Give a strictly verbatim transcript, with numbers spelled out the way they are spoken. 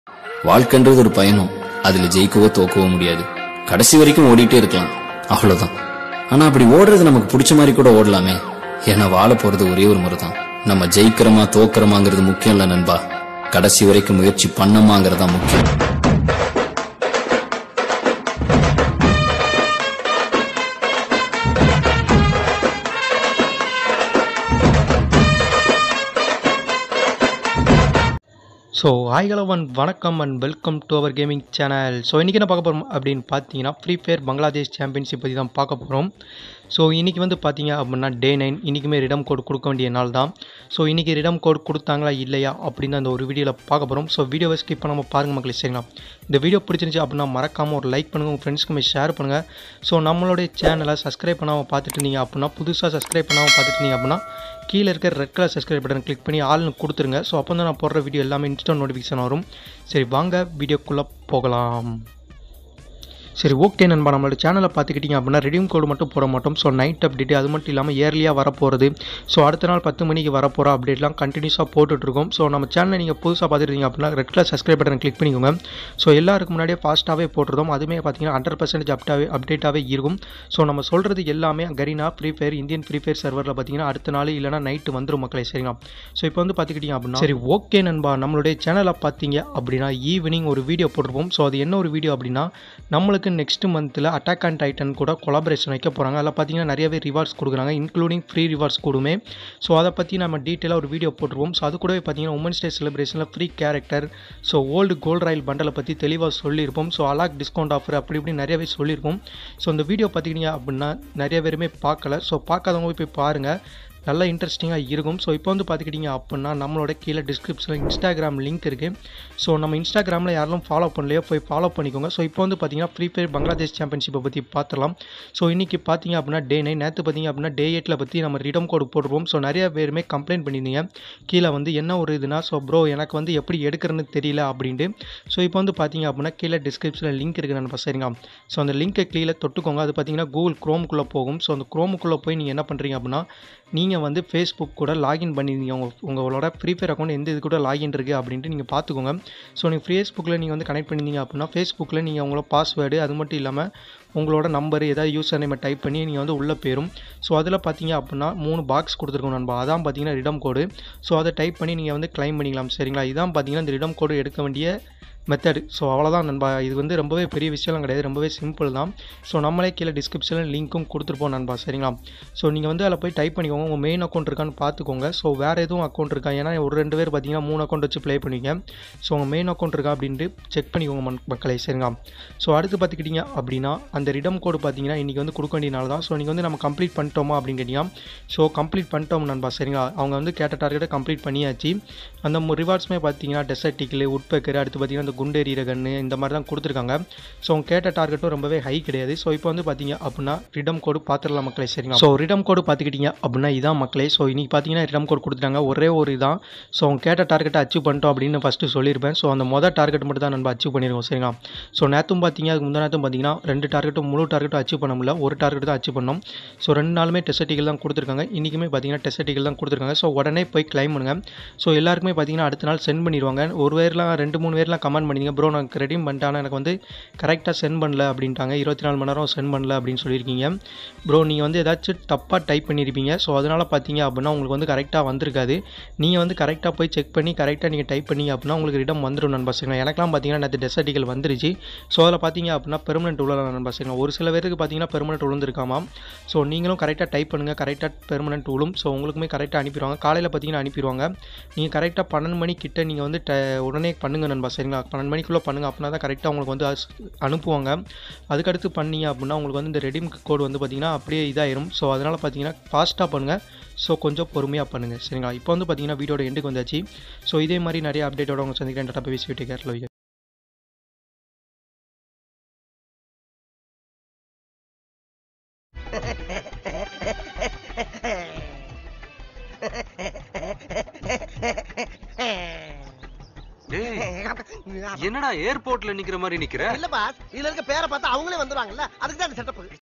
வாழ்க்கைன்றது ஒரு பயணம். அதுல ஜெயிக்கவோ தோக்கவோ முடியாது. கடைசி வரைக்கும் ஓடிட்டே இருக்கலாம், அவ்வளவுதான். ஆனா அப்படி ஓடுறது நமக்கு பிடிச்ச மாதிரி கூட ஓடலாமே. ஏன்னா வாழ போறது ஒரே ஒரு முறை தான். நம்ம ஜெயிக்கிறோமா தோக்கிறோமாங்கிறது முக்கியம் இல்ல நண்பா, கடைசி வரைக்கும் முயற்சி பண்ணமாங்கிறதா முக்கியம். ஸோ ஹாய் ஹலோ ஒன் வணக்கம் and welcome to our gaming channel. So இன்றைக்கி என்ன பார்க்க போகிறோம் அப்படின்னு பார்த்தீங்கன்னா ஃப்ரீ ஃபயர் பங்களாதேஷ் சாம்பியன்ஷிப் பற்றி தான் பார்க்க போகிறோம். ஸோ இன்றைக்கி வந்து பார்த்தீங்க அப்படின்னா டே நைன், இன்றைக்குமே ரிடம் கோட் கொடுக்க வேண்டிய நாள் தான். ஸோ இன்றைக்கி ரிடம் கோட் கொடுத்தாங்களா இல்லையா அப்படின்னு அந்த ஒரு வீடியோவில் பார்க்க போகிறோம். ஸோ வீடியோவை ஸ்கிப் பண்ணாமல் பாருங்கள் மக்களே, சரிங்களா? இந்த வீடியோ பிடிச்சிருந்துச்சு அப்படின்னா மறக்காமல் ஒரு லைக் பண்ணுங்கள், உங்கள் ஃப்ரெண்ட்ஸ்க்குமே ஷேர் பண்ணுங்கள். ஸோ நம்மளுடைய சேனலை சப்ஸ்கிரைப் பண்ணாமல் பார்த்துட்டு நீங்கள் அப்படின்னா புதுசாக சப்ஸ்கிரைப் பண்ணாமல் பார்த்துட்டு நீங்கள் அப்படின்னா கீழே இருக்க red colour subscribe button click பண்ணி ஆள்னு கொடுத்துருங்க. ஸோ அப்போ தான் நான் போடுற வீடியோ எல்லாமே இன்ஸ்டன்ட் நோட்டிஃபிகேஷன் வரும். சரி வாங்க வீடியோக்குள்ளே போகலாம். சரி ஓகே நண்பா, நம்மளோட சேனலை பார்த்துக்கிட்டிங்க அப்படின்னா ரெடியூம் கோடு மட்டும் போட மாட்டோம். ஸோ நைட் அப்டேட் அது மட்டும் இல்லாமல் இயர்லியாக வரப்போகிறது, ஸோ அடுத்த நாள் பத்து மணிக்கு வரப்போகிற அப்டேட்லாம் கண்டினியூஸாக போட்டுட்ருக்கோம். ஸோ நம்ம சேனலை நீங்கள் புதுசாக பார்த்துருக்கீங்க அப்படின்னா red colour subscribe button click பண்ணிக்கோங்க. ஸோ எல்லாருக்கும் முன்னாடியே ஃபாஸ்ட்டாகவே போட்டுருந்தோம். அதுவுமே பார்த்தீங்கன்னா ஹண்ட்ரட் பர்சன்டேஜ் அப்டாகவே அப்டேட்டாகவே இருக்கும். ஸோ நம்ம சொல்கிறது எல்லாமே Garena free fire Indian free fire சர்வரில் பார்த்தீங்கன்னா அடுத்த நாள் இல்லைனா நைட்டு வந்துடும் மக்களே, சரிங்களா? ஸோ இப்போ வந்து பார்த்துக்கிட்டிங்க அப்படின்னா சரி ஓகே நண்பா, நம்மளுடைய சேனலை பார்த்தீங்க அப்படின்னா ஈவினிங் ஒரு வீடியோ போட்டிருப்போம். ஸோ அது என்ன ஒரு வீடியோ அப்படின்னா நம்மளுக்கு நெக்ஸ்ட் மந்த்தில் அட்டாக் அண்ட் டைட்டன் கூட கொலாபரேஷன் வைக்க போகிறாங்க. அதில் பார்த்தீங்கன்னா நிறையவே ரிவார்ட்ஸ் கொடுக்குறாங்க, இன்க்ளூடிங் ஃப்ரீ ரிவார்ட்ஸ் கூடுமே. ஸோ அதை பற்றி நம்ம டீட்டெயிலாக ஒரு வீடியோ போட்டுருவோம். ஸோ அது கூடவே பார்த்தீங்கன்னா உமன்ஸ் டே செலிப்ரேஷனில் free character, so old gold royal பண்டலை பற்றி தெளிவாக சொல்லியிருப்போம். ஸோ அலாக் டிஸ்கவுண்ட் ஆஃபர் அப்படி இப்படி நிறையவே சொல்லியிருப்போம். ஸோ இந்த வீடியோ பார்த்துக்கிட்டீங்க அப்படின்னா நிறைய பேருமே பார்க்கல. ஸோ பார்க்காதவங்க போய் பாருங்கள், நல்லா இன்ட்ரெஸ்டிங்காக இருக்கும். ஸோ இப்போ வந்து பார்த்துக்கிட்டிங்க அப்படின்னா நம்மளோட கீழே டிஸ்கிரிப்ஷனில் இன்ஸ்டாகிராம் லிங்க் இருக்குது. ஸோ நம்ம இன்ஸ்டாகிராமில் யாரெல்லாம் ஃபாலோ பண்ணலையோ போய் ஃபாலோ பண்ணிக்கோங்க. ஸோ இப்போ வந்து பார்த்தீங்கன்னா ஃப்ரீ ஃபயர் பங்களாதேஷ் சாம்பியன்ஷிப்பை பற்றி பார்த்துடலாம். ஸோ இன்றைக்கி பார்த்தீங்க அப்படின்னா டே நைன், நேற்று பார்த்தீங்க அப்படின்னா டே எயிட்டில் பற்றி நம்ம ரிடம் கோடு போட்டுருவோம். ஸோ நிறைய பேருமே கம்ப்ளைண்ட் பண்ணியிருந்தீங்க கீழே வந்து என்ன ஒரு இதுனா, ஸோ ப்ரோ எனக்கு வந்து எப்படி எடுக்கிறன்னு தெரியல அப்படின்ட்டு. ஸோ இப்போ வந்து பார்த்தீங்க அப்படின்னா கீழே டிஸ்கிரிப்ஷனில் லிங்க் இருக்குது நண்பா, சரிங்க? ஸோ அந்த லிங்க்கை கீழே தொட்டுக்கோங்க. அது பார்த்தீங்கன்னா கூகுள் க்ரோமுக்குள்ளே போகும். ஸோ அந்த க்ரோமுக்குள்ளே போய் நீங்கள் என்ன பண்ணுறீங்க அப்படின்னா நீங்கள் வந்து ஃபேஸ்புக் கூட லாகின் பண்ணியிருந்தீங்க, உங்கள் உங்களோட ஃப்ரீ ஃபயர் அக்கௌண்ட் எந்த இது கூட லாகின் இருக்குது அப்படின்ட்டு நீங்கள் பார்த்துக்கோங்க. ஸோ நீங்கள் ஃபேஸ்புக்கில் நீங்கள் வந்து கனெக்ட் பண்ணியிருந்தீங்க அப்படின்னா ஃபேஸ்புக்கில் நீங்கள் உங்களோட பாஸ்வேர்டு அது மட்டும் இல்லாமல் உங்களோட நம்பர் ஏதாவது யூசர் நேமை டைப் பண்ணி நீங்கள் வந்து உள்ளே போயிடும். ஸோ அதில் பார்த்தீங்க அப்படின்னா மூணு பாக்ஸ் கொடுத்துருக்கோம் நண்பா, அதான் பார்த்தீங்கன்னா ரிடம் கோடு. ஸோ அதை டைப் பண்ணி நீங்கள் வந்து கிளைம் பண்ணிக்கலாம், சரிங்களா? இதான் பார்த்தீங்கன்னா இந்த ரிடம் கோடு எடுக்க வேண்டிய மெத்தடு. ஸோ அவ்வளோதான் நண்பா, இது வந்து ரொம்பவே பெரிய விஷயம்லாம் கிடையாது, ரொம்பவே சிம்பிள் தான். ஸோ நம்மளே கீழே டிஸ்கிரிப்ஷனில் லிங்க்கும் கொடுத்துருப்போம் நண்பா, சரிங்களா? ஸோ நீங்கள் வந்து அதில் போய் டைப் பண்ணிக்கோங்க, உங்கள் மெயின் அக்கௌண்ட் இருக்கான்னு பார்த்துக்கோங்க. ஸோ வேறு எதுவும் அக்கௌண்ட் இருக்கா, ஏன்னா ஒரு ரெண்டு பேர் பார்த்தீங்கன்னா மூணு அக்கௌண்ட் வச்சு ப்ளே பண்ணுவீங்க. ஸோ உங்கள் மெயின் அக்கௌண்ட் இருக்கா அப்படின்ட்டு செக் பண்ணிக்கோங்க மக்களை, சரிங்களா? ஸோ அடுத்து பார்த்துக்கிட்டிங்க அப்படின்னா அந்த ரிடம் கோடு பார்த்தீங்கன்னா இன்றைக்கி வந்து கொடுக்க வேண்டிய நாள் தான். ஸோ நீங்கள் வந்து நம்ம கம்ப்ளீட் பண்ணிட்டோமா அப்படின்னு கேட்டிங்கன்னா ஸோ கம்ப்ளீட் பண்ணிட்டோம் நண்பா, சரிங்களா? அவங்க வந்து கேட்ட டார்கெட்டை கம்ப்ளீட் பண்ணியாச்சு. அந்த ரிவார்ட்ஸுமே பார்த்தீங்கன்னா டெசர்ட் டிக்கில் உட்பேக்கர், அடுத்து பார்த்தீங்கன்னா அந்த குண்டேறிய கன்று இந்த மாதிரி தான் கொடுத்துருக்காங்க. ஸோ அவங்க கேட்ட டார்கெட்டும் ரொம்பவே ஹை கிடையாது. ஸோ இப்போ வந்து பார்த்தீங்க அப்படின்னா ரிடம் கோடு பார்த்துடலாம் மக்களே, சரிங்களா? ஸோ ரிடம் கோடு பார்த்துக்கிட்டிங்க அப்படின்னா இதான் மக்களே. ஸோ இன்றைக்கி பார்த்தீங்கன்னா ரிடம் கோடு கொடுத்துட்டாங்க, ஒரே ஒரு இதான். ஸோ அவங்க கேட்ட டார்கெட்டை அச்சீவ் பண்ணிட்டோம் அப்படின்னு ஃபஸ்ட்டு சொல்லியிருப்பேன். ஸோ அந்த மொதல் டார்கெட் மட்டும் தான் நம்ம அச்சீவ் பண்ணியிருக்கோம், சரிங்களா? ஸோ நேற்றும் பார்த்தீங்க அதுக்கு முந்தின நேரத்தும் பார்த்தீங்கன்னா ரெண்டு டார்கெட்டும் முழு டார்கெட்டும் அச்சீவ் பண்ண முடியல, ஒரு டார்கெட் தான் அச்சீவ் பண்ணோம். ஸோ ரெண்டு நாளுமே டெஸ்டிகள் தான் கொடுத்துருக்காங்க, இன்றைக்குமே பார்த்தீங்கன்னா டெஸ்டிகள் தான் கொடுத்துருக்காங்க. ஸோ உடனே போய் கிளைம் பண்ணுங்கள். ஸோ எல்லாருக்குமே பார்த்தீங்கன்னா அடுத்த நாள் சென்ட் பண்ணிடுவாங்க. ஒரு பேர்லாம் ரெண்டு மூணு பேர்லாம் கமெண்ட் பண்ணிங்க, ப்ரோ நான் ரெடீம் பண்ணிட்டானா எனக்கு வந்து கரெக்டாக சென்ட் பண்ணல அப்படின்ட்டாங்க, இருபத்தி நாலு மணி நேரம் சென்ட் பண்ணல அப்படின்னு சொல்லியிருக்கீங்க. ப்ரோ நீங்கள் வந்து ஏதாச்சும் தப்பாக டைப் பண்ணியிருப்பீங்க. ஸோ அதனால் பார்த்தீங்க அப்படின்னா உங்களுக்கு வந்து கரெக்டாக வந்திருக்காது. நீங்கள் வந்து கரெக்டாக போய் செக் பண்ணி கரெக்டாக நீங்கள் டைப் பண்ணிங்க அப்படின்னா உங்களுக்கு ரிடம் வந்துடும் நண்பா, சரிங்களா? எனக்குலாம் பார்த்தீங்கன்னா நேற்று டெசர்டிகள் வந்துருச்சு. ஸோ அதில் பார்த்தீங்க அப்படின்னா பெர்மனெண்ட் உள்ள நண்பா, சரிங்களா? ஒரு சில பேருக்கு பார்த்தீங்கன்னா பெர்மனெண்ட் உளுந்துருக்காமா. ஸோ நீங்களும் கரெக்டாக டைப் பண்ணுங்கள், கரெக்டாக பெர்மனெண்ட் உளும். ஸோ உங்களுக்குமே கரெக்டாக அனுப்பிடுவாங்க, காலையில் பார்த்தீங்கன்னா அனுப்பிடுவாங்க. நீங்கள் கரெக்டாக பன்னெண்டு மணி கிட்ட நீங்கள் வந்து உடனே பண்ணுங்கள் நண்பா, சரிங்களா? பன்னெண்டு மணிக்குள்ளே பண்ணுங்கள், அப்படின்னா தான் கரெக்டாக உங்களுக்கு வந்து அனுப்புவாங்க. அதுக்கடுத்து பண்ணீங்க அப்படின்னா உங்களுக்கு வந்து இந்த ரெடீம் கோடு வந்து பார்த்தீங்கன்னா அப்படியே இதாயிரும். ஸோ அதனால் பார்த்தீங்கன்னா ஃபாஸ்ட்டாக பண்ணுங்கள், ஸோ கொஞ்சம் பொறுமையாக பண்ணுங்கள், சரிங்களா? இப்போ வந்து பார்த்தீங்கன்னா வீடியோட எண்டுக்கு வந்தாச்சு. ஸோ இதே மாதிரி நிறைய அப்டேட்டோட உங்கள் சந்திக்கிறேன். டாடா பை பை, ஸ்வீட் கேர்ல. என்னடா ஏர்போர்ட்ல நிக்கிற மாதிரி நிக்கிற? இல்ல பாஸ், இதுல இருக்க பேரை பார்த்தா அவங்களே வந்துருவாங்கல்ல, அதுக்கு தான் செட்டப்